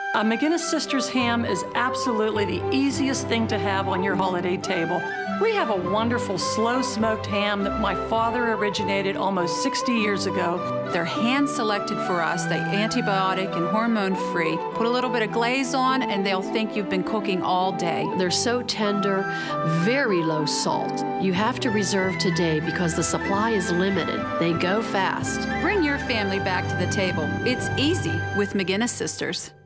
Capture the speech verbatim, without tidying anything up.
A McGinnis Sisters ham is absolutely the easiest thing to have on your holiday table. We have a wonderful slow-smoked ham that my father originated almost sixty years ago. They're hand-selected for us. They're antibiotic and hormone-free. Put a little bit of glaze on and they'll think you've been cooking all day. They're so tender, very low salt. You have to reserve today because the supply is limited. They go fast. Bring your family back to the table. It's easy with McGinnis Sisters.